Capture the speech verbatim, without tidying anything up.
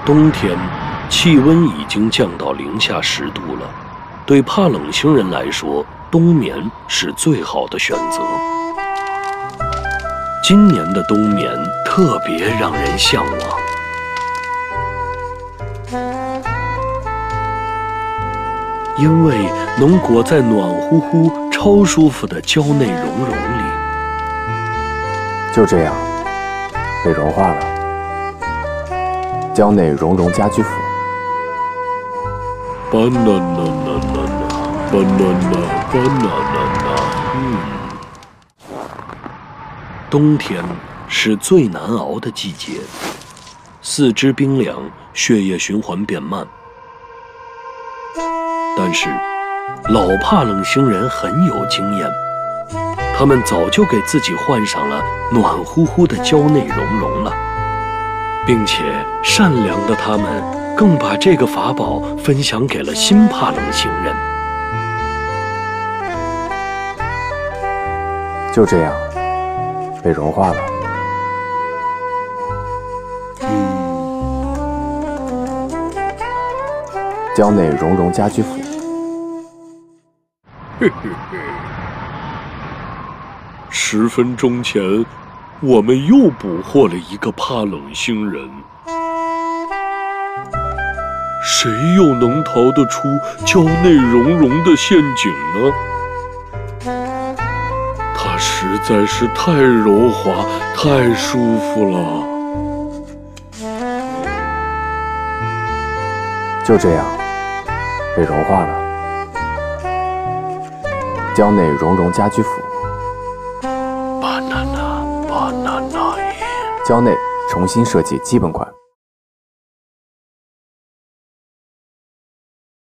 冬天，气温已经降到零下十度了，对怕冷星人来说，冬眠是最好的选择。今年的冬眠特别让人向往。因为能裹在暖乎乎、超舒服的胶内绒绒里， 就这样被融化了。胶内绒绒家居服。 banana banana banana banana， 嗯，冬天是最难熬的季节，四肢冰凉，血液循环变慢。但是，老怕冷星人很有经验，他们早就给自己换上了暖乎乎的胶内绒绒了，并且善良的他们更把这个法宝分享给了新怕冷星人。 就这样被融化了。 嗯， 胶内绒绒家居服。 嘿嘿嘿，十分钟前，我们又捕获了一个怕冷星人。谁又能逃得出胶内绒绒的陷阱呢？它实在是太柔滑、太舒服了。 就这样被融化了。胶内绒绒家居服。 banana banana， 胶内重新设计基本款。